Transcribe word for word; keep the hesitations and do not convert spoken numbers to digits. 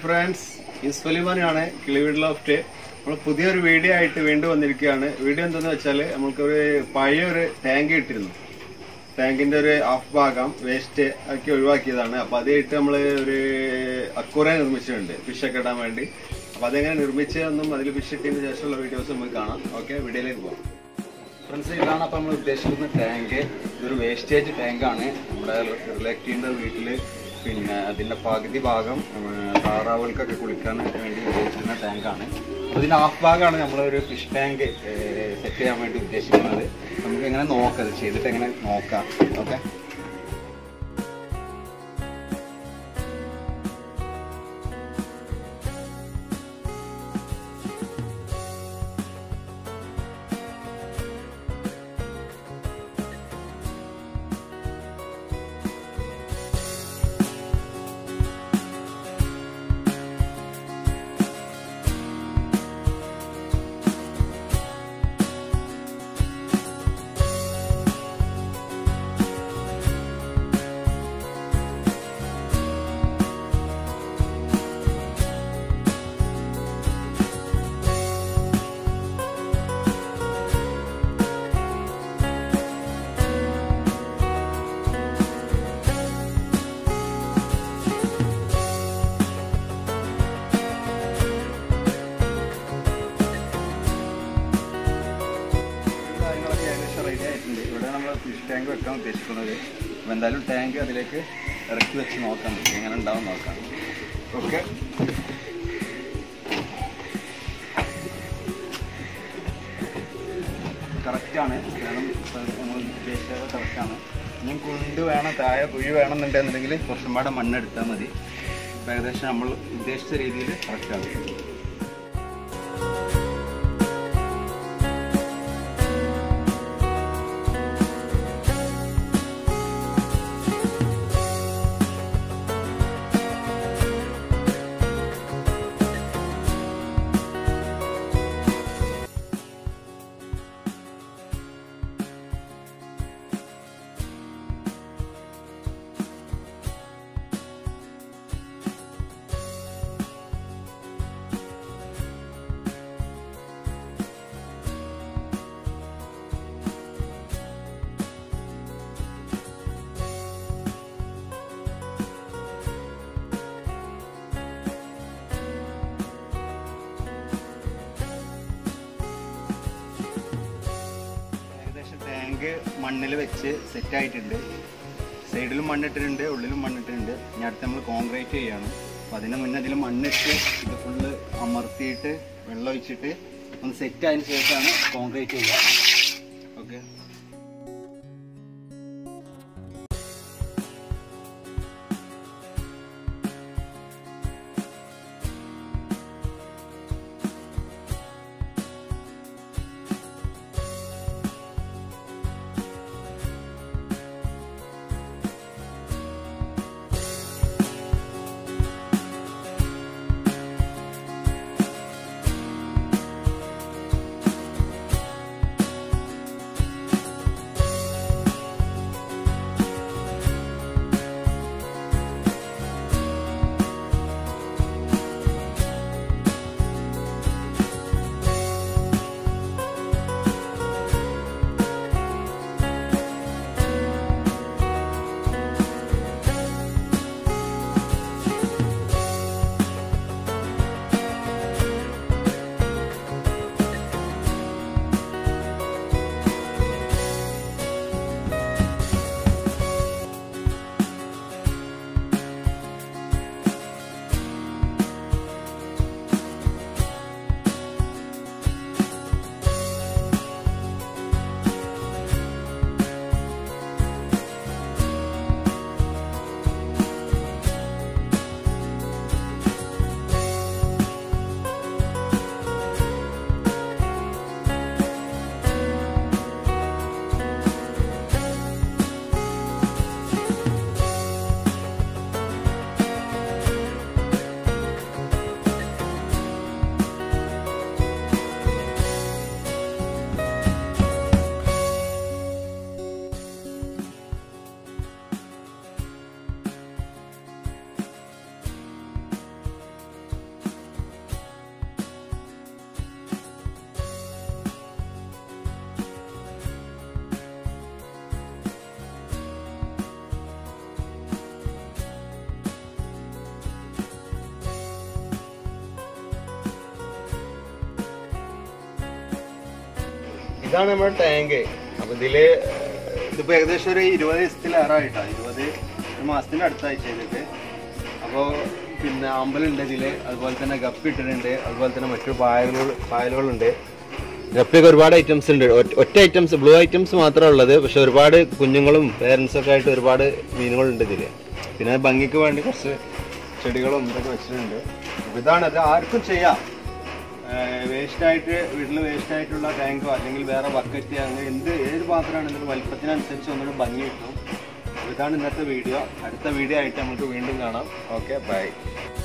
Friends, യൂസ്ഫലിമാനാണ് കിളിവീട് loft. നമ്മൾ പുതിയൊരു video ആയിട്ട് വീണ്ടും വന്നിരിക്കുകയാണ്. വീഡിയോ എന്തെന്ന് വെച്ചാൽ നമുക്കൊരു പഴയ ഒരു ടാങ്ക് കിട്ടിയിരുന്നു. ടാങ്കിന്റെ ഒരു ഹാഫ് ഭാഗം വേസ്റ്റ് ആക്കി ഒഴിവാക്കിയതാണ്. അപ്പൊ അതായിട്ട് നമ്മൾ ഒരു അക്വേറിയം നിർമ്മിച്ചിട്ടുണ്ട് ഫിഷൊക്കെ ഇടാൻ വേണ്ടി. അപ്പൊ അതെങ്ങനെ നിർമ്മിച്ചതെന്നും അതിൽ ഫിഷ് ഇട്ടതിന് ശേഷമുള്ള വീഡിയോസ് നമുക്ക് കാണാം. ഓക്കെ, വീഡിയോയിലേക്ക് പോകാം. ഫ്രണ്ട്സ്, ഇതാണ് അപ്പം നമ്മൾ ഉദ്ദേശിക്കുന്ന ടാങ്ക്. ഇതൊരു വേസ്റ്റേജ് ടാങ്കാണ്. നമ്മുടെ റിലേറ്റീവിന്റെ വീട്ടില് പിന്നെ അതിന്റെ പകുതി ഭാഗം താറാവുകൾക്കൊക്കെ കുളിക്കാൻ വേണ്ടി ഉപയോഗിക്കുന്ന ടാങ്കാണ്. അതിന്റെ ഹാഫ് ഭാഗമാണ് നമ്മളൊരു ഫിഷ് ടാങ്ക് സെറ്റ് ചെയ്യാൻ വേണ്ടി ഉദ്ദേശിക്കുന്നത്. നമുക്ക് എങ്ങനെ നോക്കാം, ചെയ്തിട്ട് എങ്ങനെ നോക്കാം. ഓക്കെ, ഇവിടെ നമ്മൾ ഫിഷ് ടാങ്ക് വെക്കാൻ ഉദ്ദേശിക്കുന്നത്. അപ്പം എന്തായാലും ടാങ്ക് അതിലേക്ക് ഇറക്കി വെച്ച് നോക്കാം, എങ്ങനെ ഉണ്ടാവും നോക്കാം. ഓക്കെ, കറക്റ്റാണ്, കാരണം നമ്മൾ ഉദ്ദേശിച്ചത് കറക്റ്റാണ്. ഇനി കുണ്ട് വേണം, താഴെ കുഴി വേണമെന്നുണ്ടെന്നുണ്ടെങ്കിൽ കുറച്ചും പാടെ മണ്ണെടുത്താൽ മതി. അപ്പം ഏകദേശം നമ്മൾ ഉദ്ദേശിച്ച രീതിയിൽ കറക്റ്റാണ്. ടാങ്ക് മണ്ണിൽ വെച്ച് സെറ്റായിട്ടുണ്ട്. സൈഡിലും മണ്ണിട്ടിട്ടുണ്ട്, ഉള്ളിലും മണ്ണിട്ടിട്ടുണ്ട്. ഇനി അടുത്ത് നമ്മൾ കോൺക്രീറ്റ് ചെയ്യാണ്. അപ്പോൾ അതിന് മുന്നേ അതിൽ മണ്ണിട്ട് ഇത് ഫുള്ള് അമർത്തിയിട്ട് വെള്ളം ഒഴിച്ചിട്ട് ഒന്ന് സെറ്റ് ആയതിനു ശേഷമാണ് കോൺക്രീറ്റ് ചെയ്യുക. ഓക്കെ, ഇതാണ് നമ്മുടെ ടാങ്ക്. അപ്പൊ ഇതില് ഇതിപ്പോ ഏകദേശം ഒരു ഇരുപത് ദിവസത്തിലേറായിട്ടാ, ഇരുപത് മാസത്തിന്റെ അടുത്തായി ചെയ്തിട്ട്. അപ്പോൾ പിന്നെ അമ്പലുണ്ട് ഇതില്, അതുപോലെ തന്നെ ഗപ്പി ഇട്ടിട്ടുണ്ട്, അതുപോലെ തന്നെ മറ്റു പായലുകൾ പായലുകളുണ്ട്. ഗപ്പിയൊക്കെ ഒരുപാട് ഐറ്റംസ് ഉണ്ട്. ഒറ്റ ഐറ്റംസ് ബ്ലൂ ഐറ്റംസ് മാത്രമേ ഉള്ളത്, പക്ഷെ ഒരുപാട് കുഞ്ഞുങ്ങളും പേരൻസും ഒക്കെ ആയിട്ട് ഒരുപാട് മീനുകളുണ്ട് ഇതില്. പിന്നെ ഭംഗിക്ക് വേണ്ടി കുറച്ച് ചെടികളും ഇതൊക്കെ വെച്ചിട്ടുണ്ട്. അപ്പൊ ഇതാണ്, അത് ആർക്കും ചെയ്യാം. വേസ്റ്റായിട്ട് വീട്ടിൽ വേസ്റ്റായിട്ടുള്ള ടാങ്കോ അല്ലെങ്കിൽ വേറെ ബക്കറ്റ് അങ്ങനെ എന്ത് ഏത് പാത്രമാണെങ്കിലും വലിപ്പത്തിനനുസരിച്ച് ഒന്നുകൂടെ ഭംഗി കിട്ടും. ഇതാണ് ഇന്നത്തെ വീഡിയോ. അടുത്ത വീഡിയോ ആയിട്ട് നമുക്ക് വീണ്ടും കാണാം. Okay, by.